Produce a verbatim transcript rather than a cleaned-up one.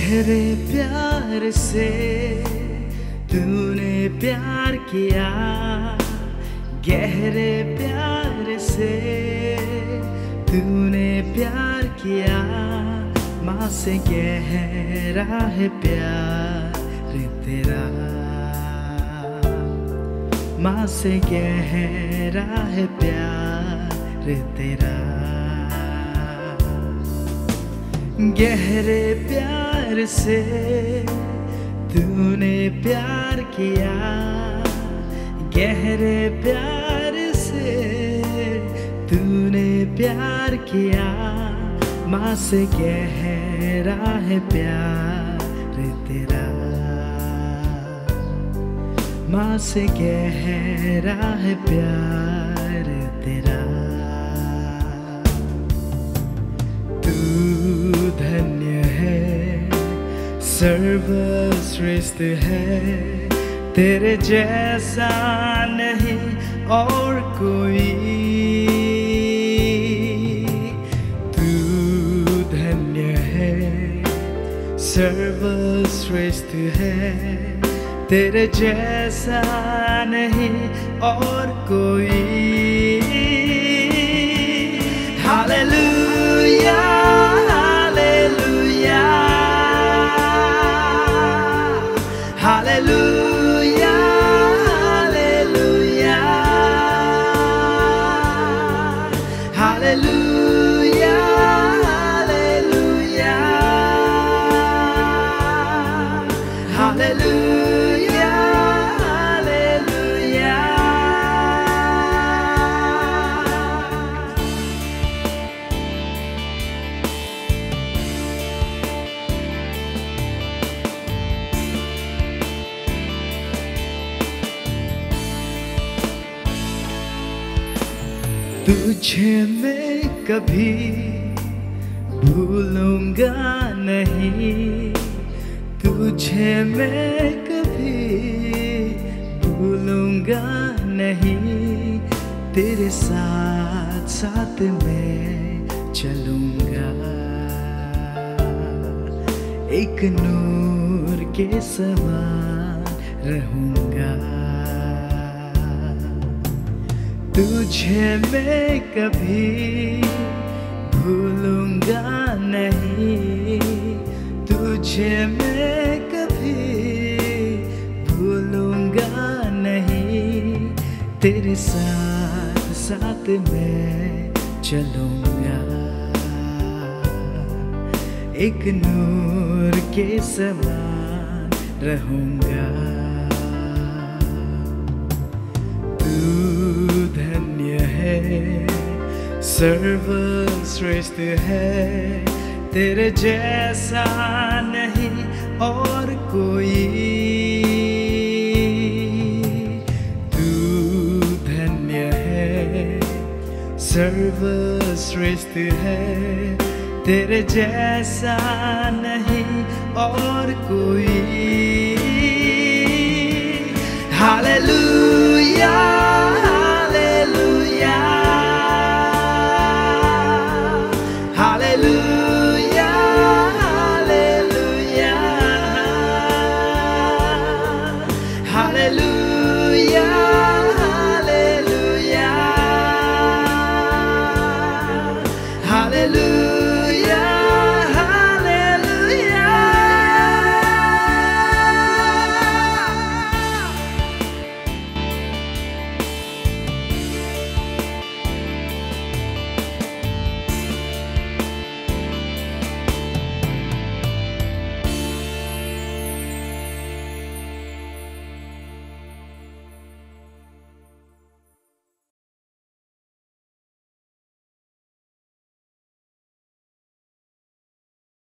गहरे प्यार से तूने प्यार किया, गहरे प्यार से तूने प्यार किया। माँ से गहरा है प्यार तेरा, माँ से गहरा है प्यार तेरा। गहरे प्यार से तूने प्यार किया, गहरे प्यार से तूने प्यार किया। माँ से गहरा है प्यार तेरा, माँ से गहरा है प्यार तेरा। तू धन्य है, सर्वश्रेष्ठ है, तेरे जैसा नहीं और कोई। तू धन्य है, सर्वश्रेष्ठ है, तेरे जैसा नहीं और कोई। Hallelujah hallelujah hallelujah hallelujah hallelujah hallelujah hallelujah. तुझे मैं कभी भूलूंगा नहीं, तुझे मैं कभी भूलूंगा नहीं। तेरे साथ साथ मैं चलूंगा, एक नूर के समान रहूंगा। तुझे मैं कभी भूलूंगा नहीं, तुझे मैं कभी भूलूंगा नहीं। तेरे साथ साथ मैं चलूंगा, एक नूर के समान रहूंगा। धन्य है, सर्वश्रेष्ठ है, तेरे जैसा नहीं और कोई। तू धन्य है, सर्वश्रेष्ठ है, तेरे जैसा नहीं और कोई। हालेलुया